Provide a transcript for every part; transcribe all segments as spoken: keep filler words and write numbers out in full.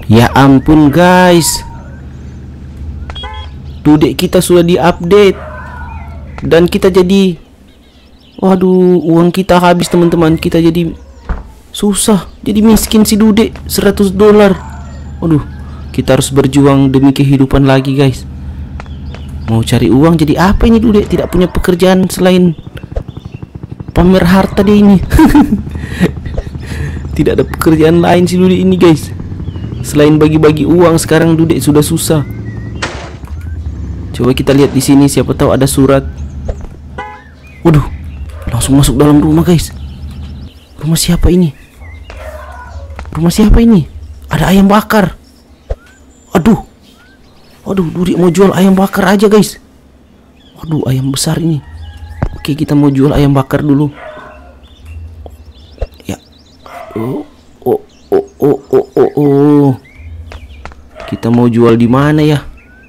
Ya ampun guys, Dudek kita sudah diupdate dan kita jadi, waduh, uang kita habis teman-teman. Kita jadi susah, jadi miskin si Dudek, seratus dolar. Waduh, kita harus berjuang demi kehidupan lagi guys. Mau cari uang jadi apa ini Dudek? Tidak punya pekerjaan selain pamer harta dia ini. Tidak ada pekerjaan lain si Dudek ini guys, selain bagi-bagi uang. Sekarang Dudek sudah susah. Coba kita lihat di sini, siapa tahu ada surat. Waduh, langsung masuk dalam rumah guys. Rumah siapa ini? Rumah siapa ini? Ada ayam bakar. Aduh, waduh, Dudek mau jual ayam bakar aja guys. Waduh, ayam besar ini. Oke, kita mau jual ayam bakar dulu. Ya. Oh, oh, oh, oh, oh, oh, oh. Kita mau jual di mana ya?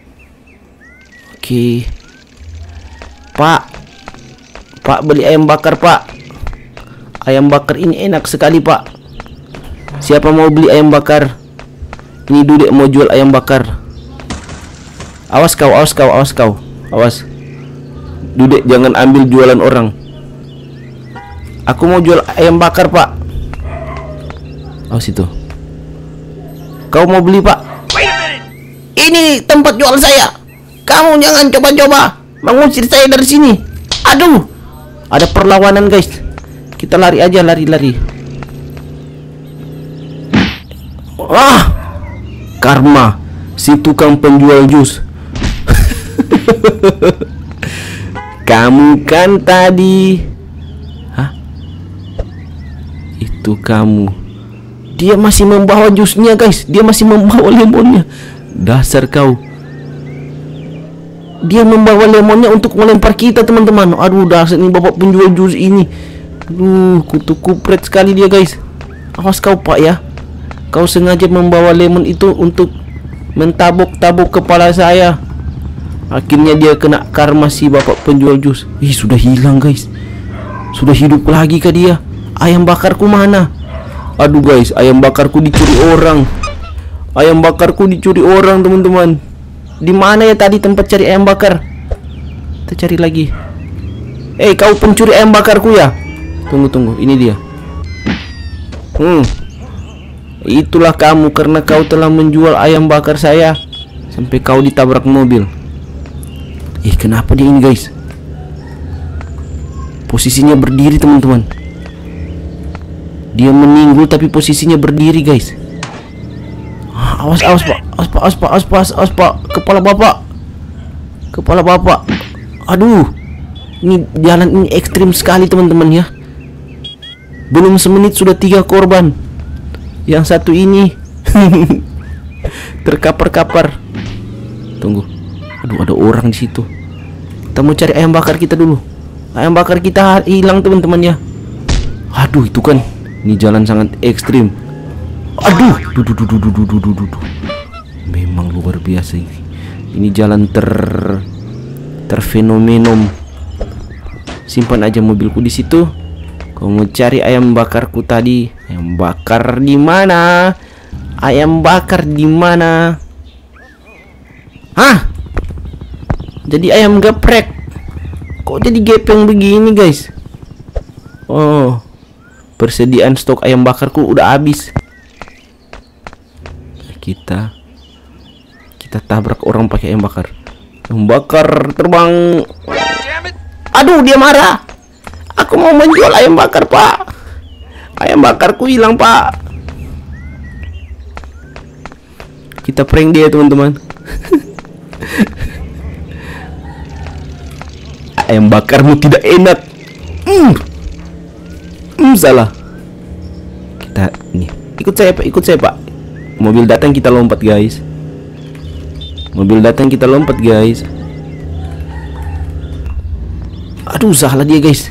Oke, Pak, Pak beli ayam bakar Pak. Ayam bakar ini enak sekali Pak. Siapa mau beli ayam bakar? Ini Dudek mau jual ayam bakar. Awas kau, awas kau, awas kau, awas. Dudek jangan ambil jualan orang. Aku mau jual ayam bakar Pak. Awas itu. Kau mau beli Pak? Ini tempat jual saya. Kamu jangan coba-coba mengusir saya dari sini. Aduh, ada perlawanan guys. Kita lari aja, lari-lari. Wah, karma si tukang penjual jus. Kamu kan tadi. Hah? Itu kamu. Dia masih membawa jusnya guys. Dia masih membawa lemonnya. Dasar kau. Dia membawa lemonnya untuk melempar kita teman-teman. Aduh, dasar ini bapak penjual jus ini. Aduh, kutu kupret sekali dia guys. Awas kau Pak ya. Kau sengaja membawa lemon itu untuk mentabuk-tabuk kepala saya. Akhirnya dia kena karma si bapak penjual jus. Ih, sudah hilang guys. Sudah hidup lagi kah dia? Ayam bakarku mana? Aduh guys, ayam bakarku dicuri orang. Ayam bakarku dicuri orang teman-teman. Di mana ya tadi tempat cari ayam bakar? Kita cari lagi. Eh, kau pencuri ayam bakarku ya? Tunggu tunggu, ini dia. Hmm, itulah kamu, karena kau telah menjual ayam bakar saya sampai kau ditabrak mobil. Eh, kenapa dia ini guys? Posisinya berdiri teman-teman. Dia meninggal tapi posisinya berdiri guys. Awas, awas Pak, awas Pak, awas Pak, awas Pak, awas Pak, kepala bapak, kepala bapak. Aduh, ini jalan ini ekstrim sekali teman-teman ya. Belum semenit sudah tiga korban. Yang satu ini terkapar-kapar. Tunggu, aduh ada orang di situ. Kita mau cari ayam bakar kita dulu. Ayam bakar kita hilang teman-teman ya. Aduh, itu kan, ini jalan sangat ekstrim. Aduh, duh, duh, duh, duh, duh, duh, duh, duh. Memang luar biasa ini. Ini jalan ter terfenomenom. Simpan aja mobilku di situ. Kau mau cari ayam bakarku tadi. Ayam bakar di mana? Ayam bakar di mana? Hah? Jadi ayam geprek. Kok jadi gepeng begini, guys? Oh, persediaan stok ayam bakarku udah habis. Kita kita tabrak orang pakai ayam bakar. Ayam bakar terbang. Aduh, dia marah. Aku mau menjual ayam bakar, Pak. Ayam bakarku hilang, Pak. Kita prank dia, teman-teman. Ayam bakarmu tidak enak. Hmm. Hmm, salah. Kita nih, ikut saya, Pak. Ikut saya, Pak. Mobil datang kita lompat guys. Mobil datang kita lompat guys. Aduh, salah dia guys.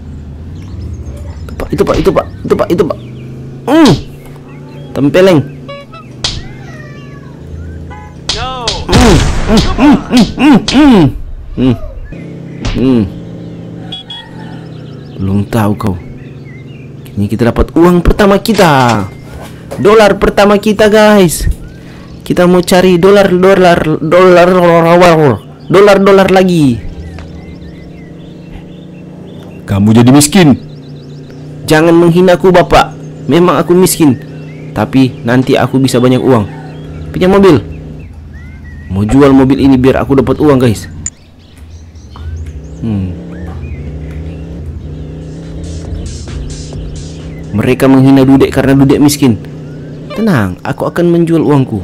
Itu Pak, itu Pak, itu Pak, itu Pak. Hmm, tempeleng. Hmm, hmm, hmm, hmm, hmm, hmm, hmm. Belum tahu kau. Ini kita dapat uang pertama kita. Dolar pertama kita guys. Kita mau cari dolar, dolar, dolar, dolar, dolar, dolar lagi. Kamu jadi miskin. Jangan menghina aku, Bapak. Memang aku miskin, tapi nanti aku bisa banyak uang. Pinjam mobil. Mau jual mobil ini biar aku dapat uang, guys. Hmm. Mereka menghina Dudek karena Dudek miskin. Tenang, aku akan menjual uangku.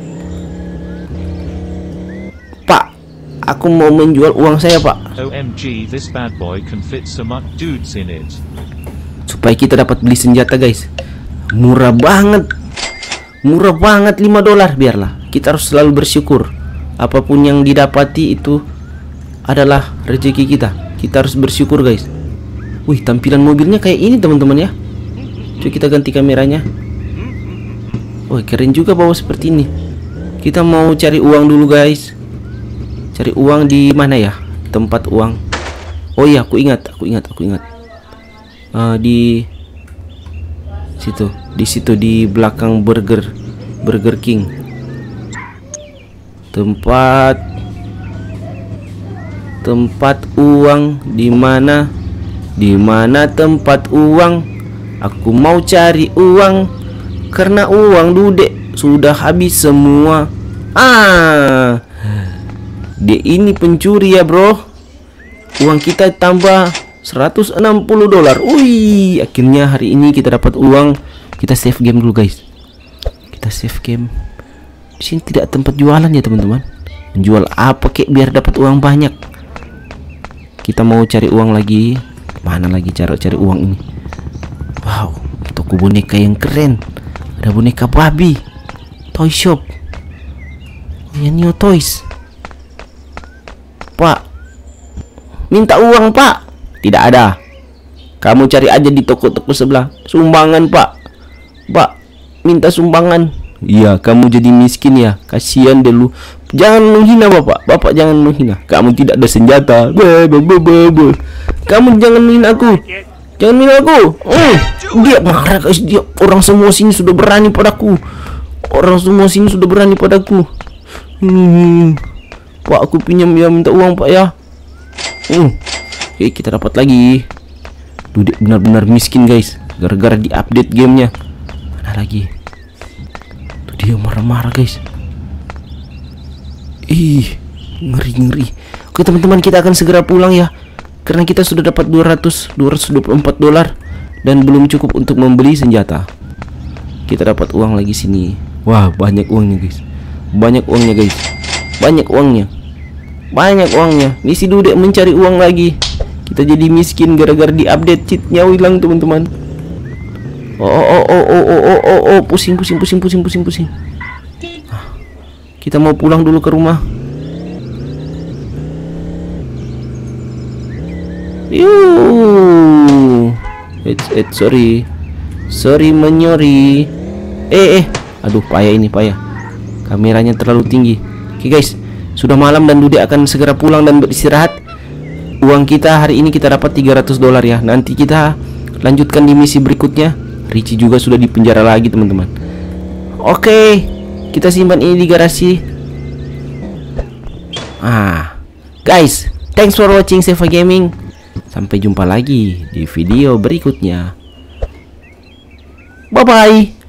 Pak, aku mau menjual uang saya, Pak. O M G, this bad boy can fit so much dudes in it. Supaya kita dapat beli senjata, guys. Murah banget. Murah banget, lima dolar. Biarlah, kita harus selalu bersyukur. Apapun yang didapati itu adalah rezeki kita. Kita harus bersyukur, guys. Wih, tampilan mobilnya kayak ini, teman-teman ya. Coba kita ganti kameranya. Wih, keren juga bawa seperti ini. Kita mau cari uang dulu, guys. Cari uang di mana ya? Tempat uang. Oh iya, aku ingat, aku ingat, aku ingat. Uh, di situ, di situ di belakang burger, Burger King. Tempat tempat uang di mana? Di mana tempat uang? Aku mau cari uang karena uang Dudek sudah habis semua. Ah, dia ini pencuri ya, bro. Uang kita tambah seratus enam puluh dolar. Wih, akhirnya hari ini kita dapat uang. Kita save game dulu, guys. Kita save game. Di sini tidak tempat jualan ya, teman-teman. Menjual apa kek biar dapat uang banyak. Kita mau cari uang lagi. Mana lagi cara cari uang ini? Wow, toko boneka yang keren. Ada boneka babi. Toy shop. Ya, Neo Toys. Pak, minta uang, Pak. Tidak ada. Kamu cari aja di toko-toko sebelah. Sumbangan, Pak. Pak, minta sumbangan. Iya, kamu jadi miskin ya. Kasihan dulu. Jangan menghina Bapak. Bapak jangan menghina. Kamu tidak ada senjata. Be, be, be, be, be. Kamu jangan menghina aku. Jangan menghina aku. Oh, dia marah, guys. Dia orang semua sini sudah berani padaku. Orang semua sini sudah berani padaku. Hmm. Pak, aku pinjam ya, minta uang, Pak ya. Hmm. Oke, kita dapat lagi. Dudek benar-benar miskin, guys. Gara-gara di-update gamenya. Mana lagi? Tuh dia marah-marah, guys. Ih, ngeri-ngeri. Oke, teman-teman, kita akan segera pulang ya. Karena kita sudah dapat dua ratus, dua ratus dua puluh empat dolar. Dan belum cukup untuk membeli senjata. Kita dapat uang lagi sini. Wah, banyak uangnya, guys. Banyak uangnya, guys. Banyak uangnya. Banyak uangnya. Misi Dudek mencari uang lagi. Kita jadi miskin gara-gara di-update cheatnya hilang, teman-teman. Oh, oh, oh, oh, oh, oh, oh, oh, oh, pusing, pusing, pusing, pusing, pusing, pusing. Kita mau pulang dulu ke rumah. Yuh. It's, it's, sorry. Sorry menyori. Eh, eh. Aduh, payah ini, payah. Kameranya terlalu tinggi. Oke, guys. Sudah malam dan Dudek akan segera pulang dan beristirahat. Uang kita hari ini kita dapat tiga ratus dolar ya. Nanti kita lanjutkan di misi berikutnya. Richie juga sudah di penjara lagi, teman-teman. Oke, kita simpan ini di garasi. Ah, guys, thanks for watching Seva Gaming. Sampai jumpa lagi di video berikutnya. Bye bye.